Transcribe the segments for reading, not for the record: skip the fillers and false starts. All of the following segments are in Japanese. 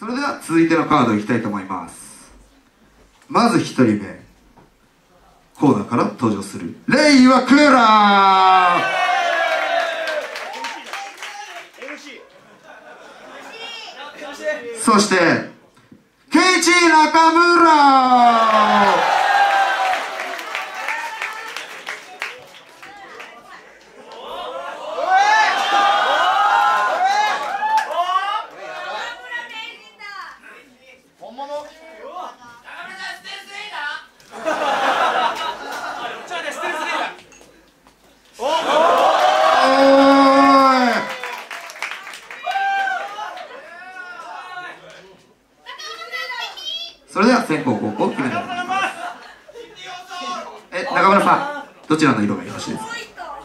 それでは続いてのカードいきたいと思います。まず1人目、コーナーから登場するレイワクーラー。そしてケイチ中村。それでは先攻後攻決めたいと思います。中村さん、どちらの色がよろしいですか？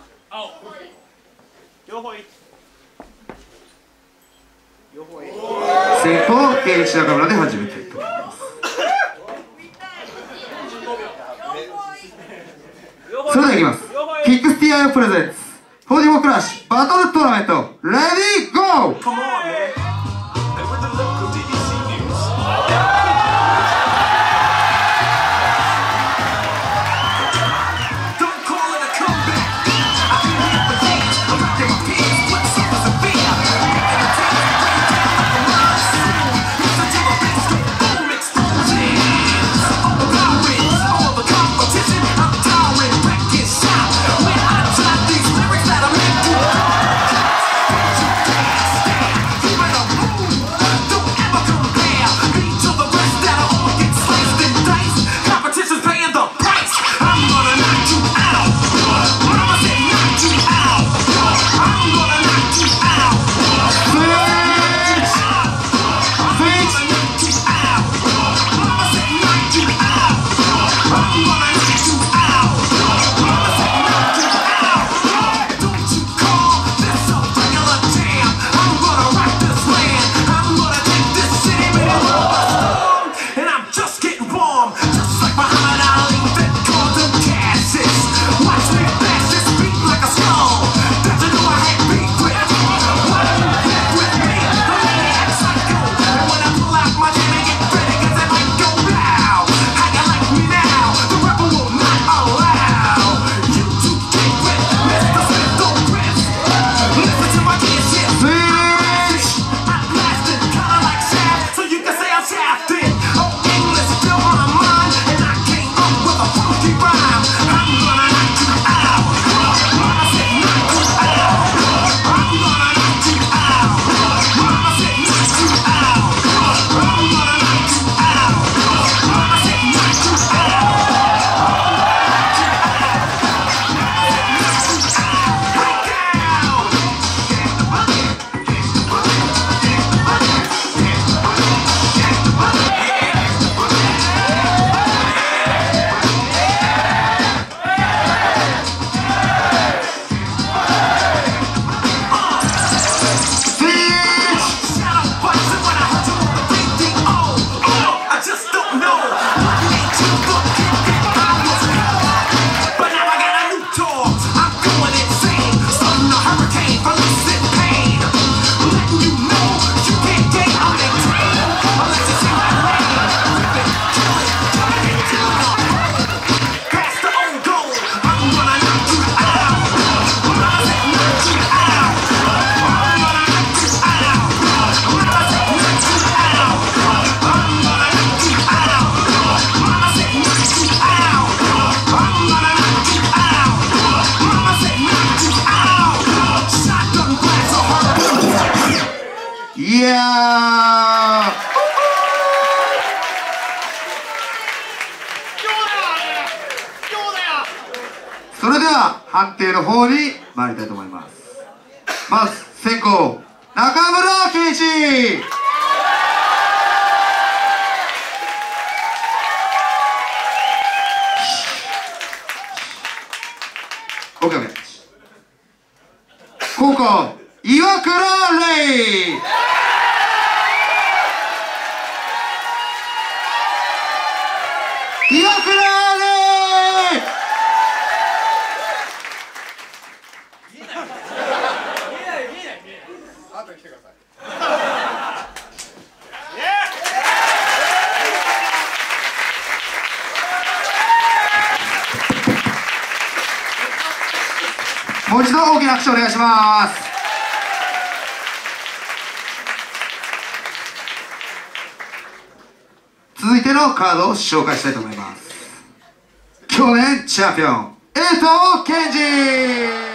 先攻ケイチ中村で始めたいと思います。それではいきます。キックスティアプレゼンツ44クラッシュバトルトーナメントレディーゴー。いやー、それでは判定の方に参りたいと思います。まず先攻中村圭一。OK。後攻岩倉レイ。岩倉レイ。 あと来てください。 もう一度大きな拍手お願いします。続いてのカードを紹介したいと思います。去年チャンピオン江藤健二。